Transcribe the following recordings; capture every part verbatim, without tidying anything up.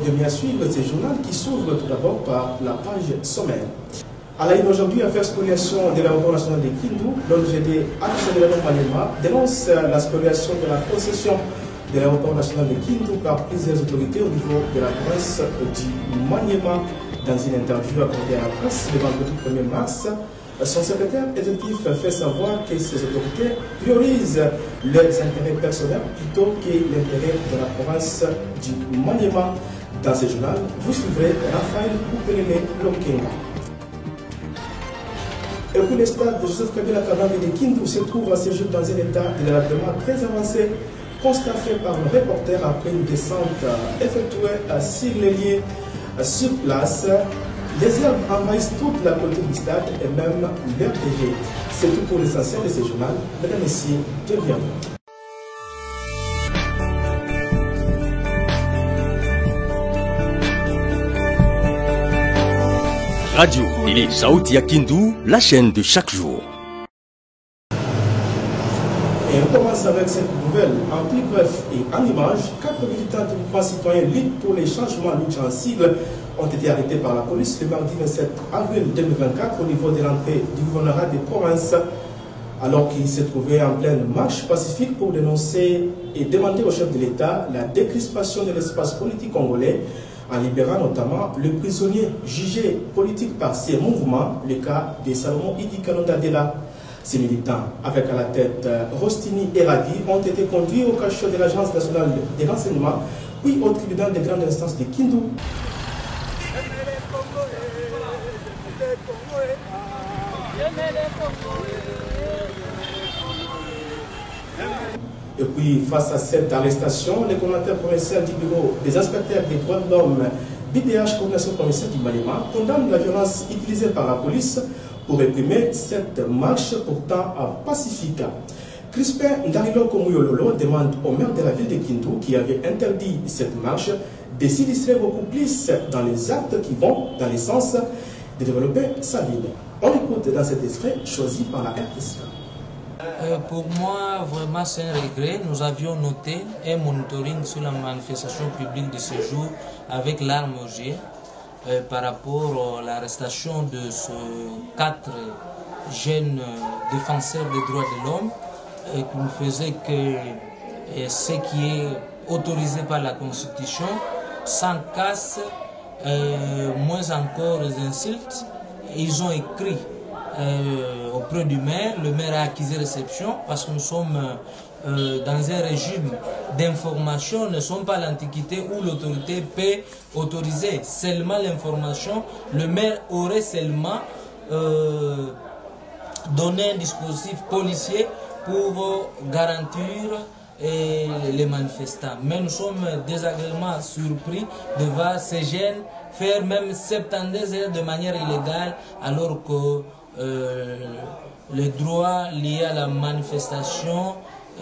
de bien suivre ce journal qui s'ouvre tout d'abord par la page sommaire. À la une aujourd'hui, affaire spoliation de l'aéroport national de Kindu, l'O N G D Accélération Maniema dénonce la spoliation de la concession de l'aéroport national de Kindu par plusieurs autorités au niveau de la province du Maniema. Dans une interview accordée à la presse le vendredi premier mars, son secrétaire exécutif fait savoir que ces autorités priorisent leurs intérêts personnels plutôt que l'intérêt de la province du Maniema. Dans ce journal, vous suivrez Raphaël Koupelele-Lokenga. Et puis le stade de Joseph Kabila Kabange de Kindu se trouve à ce jour dans un état de délabrement très avancé, constat fait par le reporter après une descente effectuée sur les lieux sur place. Les herbes envahissent toute la clôture du stade et même leur P G. C'est tout pour l'essentiel de ce journal. Mesdames et messieurs, bienvenue. Radio Télé Saoudia Kindu, la chaîne de chaque jour. Et on commence avec cette nouvelle en plus bref et en images. Quatre militants du mouvement citoyen Ligue pour les changements lutte en sigle ont été arrêtés par la police le mardi vingt-sept avril deux mille vingt-quatre au niveau de l'entrée du gouvernorat des provinces, alors qu'ils se trouvaient en pleine marche pacifique pour dénoncer et demander au chef de l'État la décrispation de l'espace politique congolais, en libérant notamment le prisonnier jugé politique par ces mouvements, le cas de Salomon Idi Kalonda Dela. Ces militants, avec à la tête Rostini et Radi, ont été conduits au cachot de l'Agence nationale des renseignements, puis au tribunal de grande instance de Kindu. Et puis, face à cette arrestation, le coordinateur provincial du bureau des inspecteurs des droits de l'homme, B D H, coordination provinciale du Maniema, condamne la violence utilisée par la police pour réprimer cette marche pourtant pacifique. Crispin Ndarilo Komuyololo demande au maire de la ville de Kindu, qui avait interdit cette marche, de s'illustrer beaucoup plus dans les actes qui vont dans le sens de développer sa ville. On écoute dans cet extrait choisi par la R T S K. Euh, pour moi, vraiment, c'est un regret. Nous avions noté un monitoring sur la manifestation publique de ce jour avec l'arme au jet euh, par rapport à l'arrestation de ces quatre jeunes défenseurs des droits de l'homme et qui ne faisaient que euh, ce qui est autorisé par la Constitution, sans casse, euh, moins encore les insultes. Ils ont écrit Euh, auprès du maire, le maire a accusé réception parce que nous sommes euh, dans un régime d'information, ne sommes pas l'Antiquité où l'autorité peut autoriser seulement l'information. Le maire aurait seulement euh, donné un dispositif policier pour garantir et les manifestants. Mais nous sommes désagréablement surpris de voir ces jeunes faire même soixante-douze heures de manière illégale alors que euh, le droit lié à la manifestation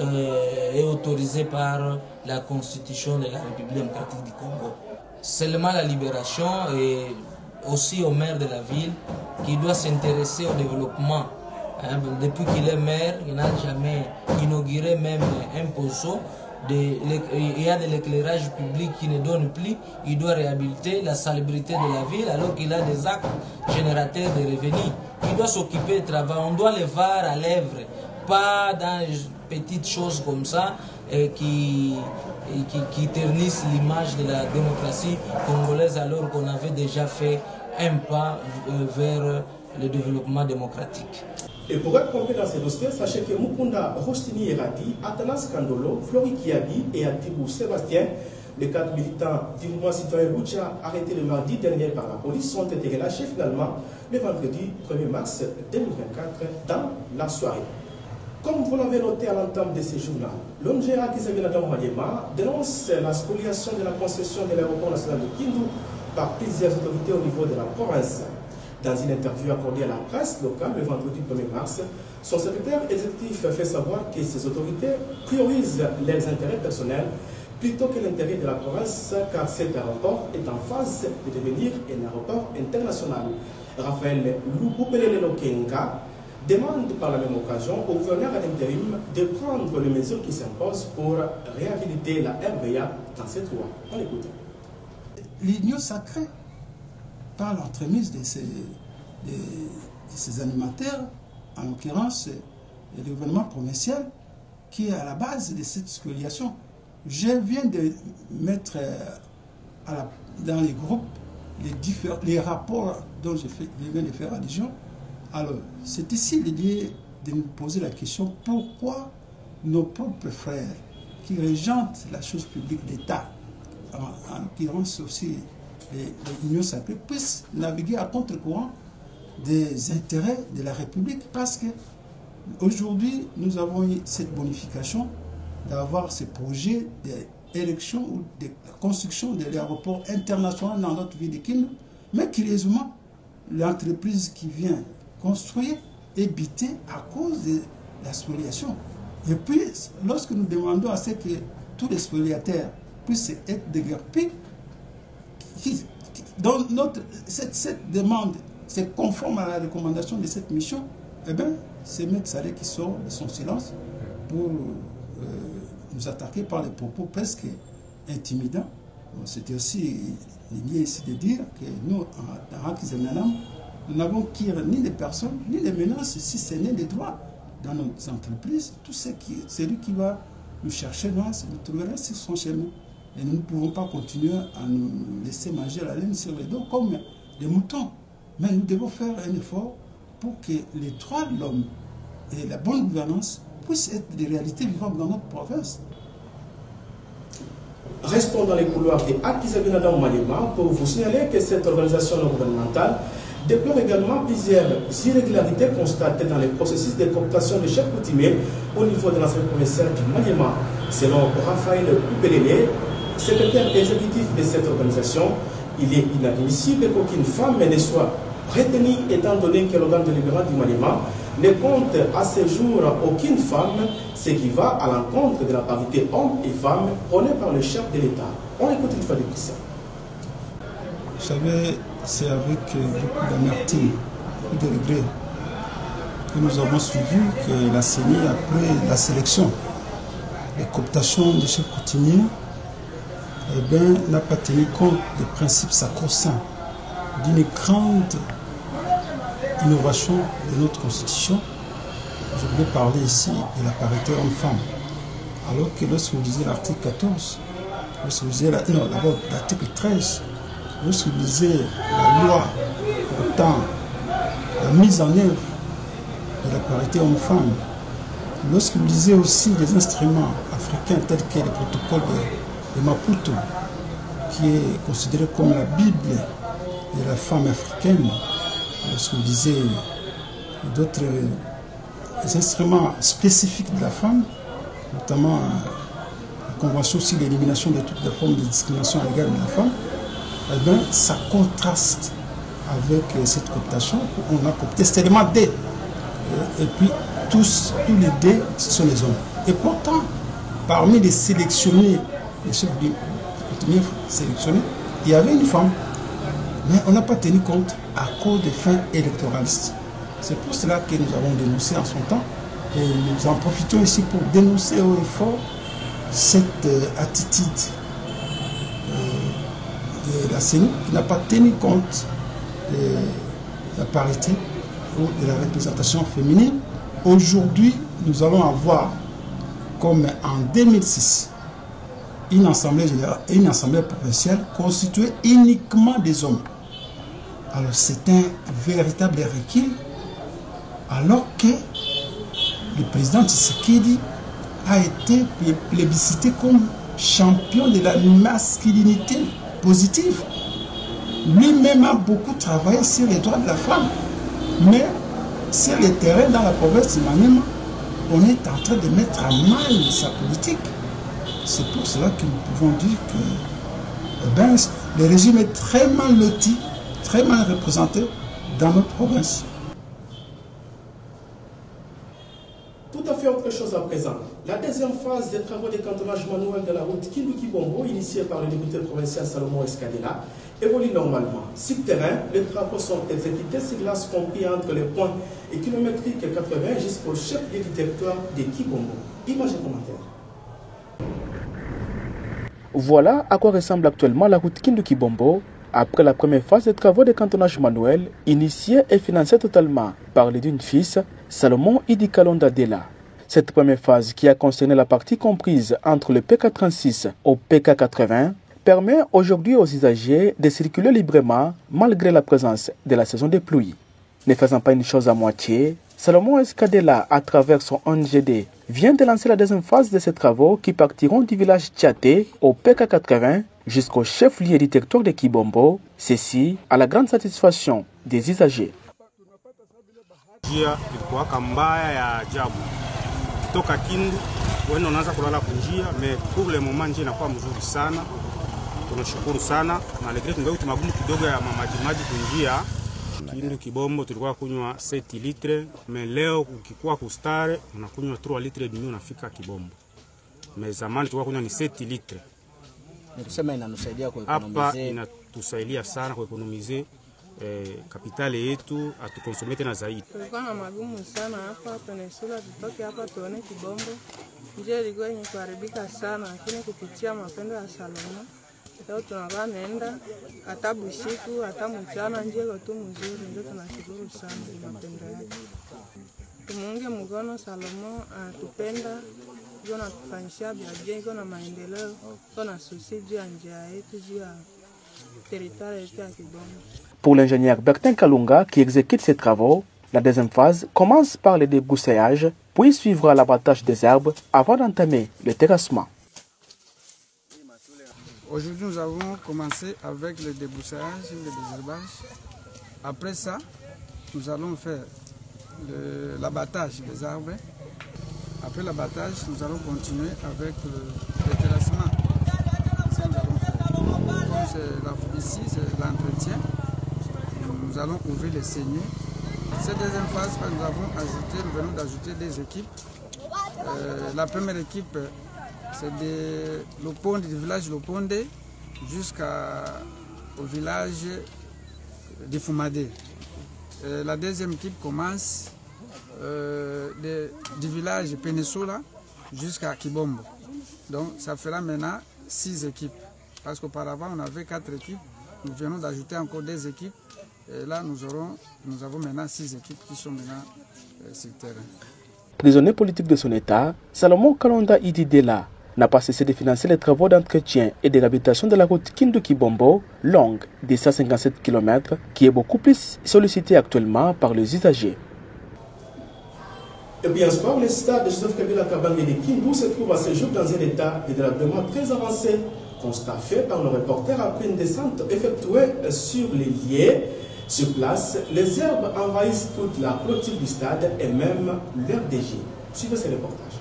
euh, est autorisé par la Constitution de la République démocratique du Congo. Seulement la libération et aussi au maire de la ville qui doit s'intéresser au développement. Hein, depuis qu'il est maire, il n'a jamais inauguré même un poteau. De, il y a de l'éclairage public qui ne donne plus. Il doit réhabiliter la salubrité de la ville alors qu'il a des actes générateurs de revenus. Il doit s'occuper du travail. On doit le voir à l'œuvre, pas dans des petites choses comme ça et qui, et qui, qui ternissent l'image de la démocratie congolaise alors qu'on avait déjà fait un pas vers le développement démocratique. Et pour être complet dans ces dossiers, sachez que Mukunda Rostini Eradi, Atanas Kandolo, Flori Kiabi et Atibou Sébastien, les quatre militants du mouvement citoyen Lucha arrêtés le mardi dernier par la police, ont été relâchés finalement le vendredi premier mars deux mille vingt-quatre dans la soirée. Comme vous l'avez noté à l'entame de ce journal, l'O N G A Kizabinadam Maniema dénonce la spoliation de la concession de l'aéroport national de Kindu par plusieurs autorités au niveau de la province. Dans une interview accordée à la presse locale le vendredi premier mars, son secrétaire exécutif fait savoir que ces autorités priorisent leurs intérêts personnels plutôt que l'intérêt de la province, car cet aéroport est en phase de devenir un aéroport international. Raphaël Koupelele-Lokenga demande par la même occasion au gouverneur à l'intérim de prendre les mesures qui s'imposent pour réhabiliter la R V A dans cette loi. On écoute. l'union sacrée par l'entremise de ces, de, de ces animateurs, en l'occurrence le gouvernement provincial, qui est à la base de cette spoliation. Je viens de mettre à la, dans les groupes les, différents, les rapports dont je, fais, je viens de faire allusion. Alors, c'est ici l'idée de nous poser la question pourquoi nos propres frères qui régentent la chose publique d'État, en, en l'occurrence aussi l'Union sacrée, puissent naviguer à contre-courant des intérêts de la République, parce que aujourd'hui nous avons eu cette bonification d'avoir ces projets d'élection ou de construction de l'aéroport international dans notre ville de Kindu, mais curieusement, l'entreprise qui vient construire est bitée à cause de la spoliation. Et puis, lorsque nous demandons à ce que tous les spoliataires puissent être déguerpis, dans notre, cette, cette demande, c'est conforme à la recommandation de cette mission, eh bien, c'est M. Saleh qui sort de son silence pour euh, nous attaquer par des propos presque intimidants. Bon, c'était aussi lié ici de dire que nous, en Rakizemnanam, nous n'avons qu'ire ni des personnes, ni des menaces, si ce n'est des droits dans nos entreprises. Tout ce qui, celui qui va nous chercher, nous, nous trouverons sur son chemin. Et nous ne pouvons pas continuer à nous laisser manger la laine sur les dos comme des moutons. Mais nous devons faire un effort pour que les droits de l'homme et la bonne gouvernance puissent être des réalités vivantes dans notre province. Restons dans les couloirs de Akizabinadam Maniema pour vous signaler que cette organisation non gouvernementale déplore également plusieurs irrégularités constatées dans les processus de cooptation des chefs coutumiers au niveau de l'Assemblée provinciale du Maniema. Selon Raphaël Koubelele, secrétaire exécutif de cette organisation, il est inadmissible qu'aucune femme ne soit retenue, étant donné que l'organe délibérant du Maniema ne compte à ce jour aucune femme, ce qui va à l'encontre de la parité hommes et femmes prônée par le chef de l'État. On écoute une fois de plus ça. Vous savez, c'est avec beaucoup d'amertume et de regret que nous avons suivi que la C E N I, après la sélection, les cooptations des chefs coutumiers, eh bien, n'a pas tenu compte des principes sacro-saints d'une grande innovation de notre constitution. Je voulais parler ici de la parité homme-femme. Alors que lorsque vous lisez l'article quatorze, lorsque vous lisez la, non, l'article treize, lorsque vous lisez la loi portant la mise en œuvre de la parité homme-femme, lorsque vous lisez aussi les instruments africains tels que le protocole de, de Maputo, qui est considéré comme la Bible de la femme africaine, lorsque vous lisez d'autres instruments spécifiques de la femme, notamment la Convention sur l'élimination de toutes les formes de discrimination à l'égard de la femme, eh bien, ça contraste avec cette cooptation. On a coopté seulement des. Et puis, tous, tous les dés, ce sont les hommes. Et pourtant, parmi les sélectionnés, les chefs coutumiers sélectionnés, il y avait une femme. Mais on n'a pas tenu compte à cause des fins électoralistes. C'est pour cela que nous avons dénoncé en son temps. Et nous en profitons ici pour dénoncer au effort cette euh, attitude euh, de la C E N I qui n'a pas tenu compte de la parité ou de la représentation féminine. Aujourd'hui, nous allons avoir, comme en deux mille six, une assemblée générale et une assemblée provinciale constituée uniquement des hommes. Alors c'est un véritable recul, alors que le président Tshisekedi a été plébiscité comme champion de la masculinité positive. Lui-même a beaucoup travaillé sur les droits de la femme, mais sur le terrain dans la province de Maniema, on est en train de mettre à mal sa politique. C'est pour cela que nous pouvons dire que eh ben, le régime est très mal loti, très mal représenté dans notre province. Tout à fait autre chose à présent. La deuxième phase des travaux de cantonnage manuel de la route Kindu-Kibombo, initiée par le député provincial Salomon Escadela, évolue normalement. Sur le terrain, les travaux sont exécutés sur l'axe compris entre les points et kilométriques quatre-vingts jusqu'au chef du territoire de Kibombo. Images et commentaires. Voilà à quoi ressemble actuellement la route Kindu-Kibombo après la première phase des travaux de cantonnage manuel initiée et financée totalement par les d'une fils Salomon Idi Kalonda Dela. Cette première phase, qui a concerné la partie comprise entre le P K trente-six au P K quatre-vingts, permet aujourd'hui aux usagers de circuler librement malgré la présence de la saison des pluies. Ne faisant pas une chose à moitié, Salomon Escadela, à travers son N G D, vient de lancer la deuxième phase de ces travaux qui partiront du village Tchaté au P K quatre-vingts jusqu'au chef-lieu du territoire de Kibombo, ceci à la grande satisfaction des usagers. Toka Kindu wenu unaanza kulala kunjia mais pour le moment nje inakuwa mzuri sana. Tunashukuru sana malgré tungawi tumagumu kidogo ya maji maji kunjia. Kindu Kibombo tulikuwa kunywa seti litre mais leo ukikuwa kustare unakunywa trois litre demi unafika Kibombo. Mais zamani tulikuwa kunywa ni seti litre. Nikusema inanusaidia kwa ekonomize. Hapa inatusaidia sana kwa ekonomize. Eh, kapitali yetu atukonsome tena zaidi. Tulikuwa na magumu sana hapa Peninsula, tutoke hapa tuone Kibombo. Njia ilikuwa yenye kuharibika sana, lakini kupitia mapendo ya Salomon leo tunakuwa nenda hata busiku hata mchana, njia iko tu mzuri. Ndio tunashukuru sana kwa mapendo yake. Tumuunge mkono Salomon, atupenda, ndio natufanyishia biashara, iko na maendeleo, iko na susi juu ya njia yetu, juu ya territoire yetu ya Kibombo. Pour l'ingénieur Bertin Kalunga qui exécute ces travaux, la deuxième phase commence par le débroussaillage, puis suivra l'abattage des herbes avant d'entamer le terrassement. Aujourd'hui, nous avons commencé avec le débroussaillage et le désherbage. Après ça, nous allons faire l'abattage des arbres. Après l'abattage, nous allons continuer avec le, le terrassement. Ça, nous allons faire. Comme ici, c'est l'entretien. Nous allons ouvrir les saignées. Cette deuxième phase, nous avons ajouté, nous venons d'ajouter des équipes. Euh, la première équipe, c'est de Loponde, du village Loponde jusqu'au village de Fumadé. Euh, la deuxième équipe commence euh, de, du village Peninsula jusqu'à Kibombo. Donc ça fera maintenant six équipes. Parce qu'auparavant, on avait quatre équipes. Nous venons d'ajouter encore des équipes. Et là, nous, aurons, nous avons maintenant six équipes qui sont maintenant euh, sur le terrain. Prisonnier politique de son État, Salomon Kalonda Idi Dela n'a pas cessé de financer les travaux d'entretien et de réhabilitation de la route Kindu-Kibombo, longue de cent cinquante-sept kilomètres, qui est beaucoup plus sollicitée actuellement par les usagers. Et bien sûr, le stade de Joseph Kabila Kabange de Kindu se trouve à ce jour dans un état de délabrement très avancé. Constat fait par nos reporters après une descente effectuée sur les lieux. Sur place, les herbes envahissent toute la clôture du stade et même l'R D G. Suivez ce reportage.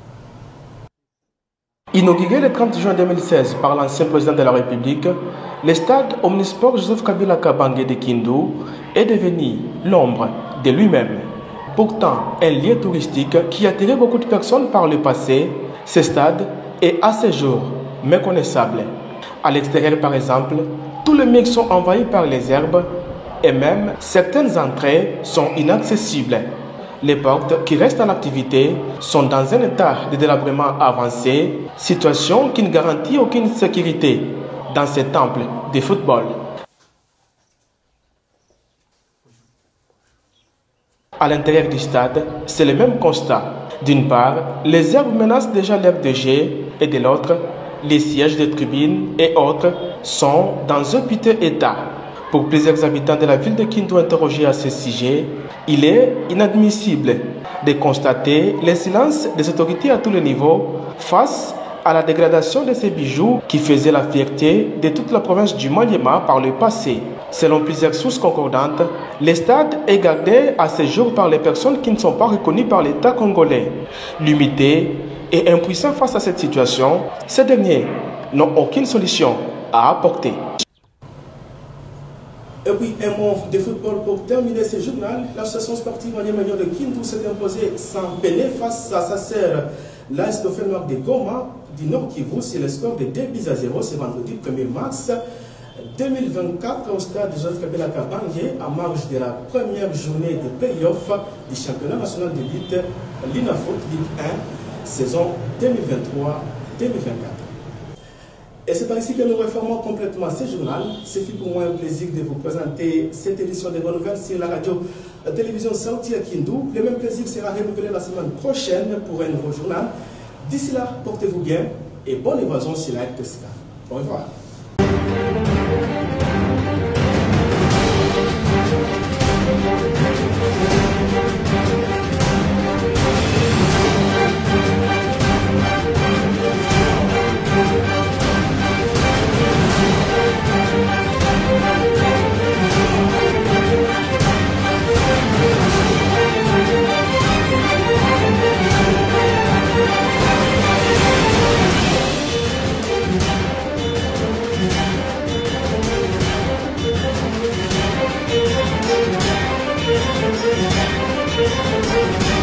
Inauguré le trente juin deux mille seize par l'ancien président de la République, le stade omnisport Joseph Kabila Kabange de Kindu est devenu l'ombre de lui-même. Pourtant, un lieu touristique qui attirait beaucoup de personnes par le passé, ce stade est à ce jour méconnaissable. À l'extérieur, par exemple, tous les murs sont envahis par les herbes et même certaines entrées sont inaccessibles. Les portes qui restent en activité sont dans un état de délabrement avancé, situation qui ne garantit aucune sécurité dans ces temples de football. À l'intérieur du stade, c'est le même constat. D'une part, les herbes menacent déjà l'R D G et de l'autre, les sièges de tribunes et autres sont dans un piteux état. Pour plusieurs habitants de la ville de Kindu interrogés à ce sujet, il est inadmissible de constater le silence des autorités à tous les niveaux face à la dégradation de ces bijoux qui faisaient la fierté de toute la province du Maniema par le passé. Selon plusieurs sources concordantes, le stade est gardé à ce jour par les personnes qui ne sont pas reconnues par l'État congolais. Limités et impuissants face à cette situation, ces derniers n'ont aucune solution à apporter. Et puis un mot de football pour terminer ce journal. L'association sportive manière de Kindu s'est imposée sans peiner face à sa sœur, l'A S Dauphin Noir de Goma du Nord Kivu. C'est le score de deux buts à zéro ce vendredi premier mars deux mille vingt-quatre au stade Joseph Kabila Kabange en marge de la première journée de play-off du championnat national de lutte l'INAFOOT Ligue un saison deux mille vingt-trois deux mille vingt-quatre. Et c'est par ici que nous reformons complètement ce journal. C'est pour moi un plaisir de vous présenter cette édition des bonnes nouvelles sur la radio télévision Saouti à Kindou. Le même plaisir sera renouvelé la semaine prochaine pour un nouveau journal. D'ici là, portez-vous bien et bonne évasion sur la R T S K. Au revoir. Thank you.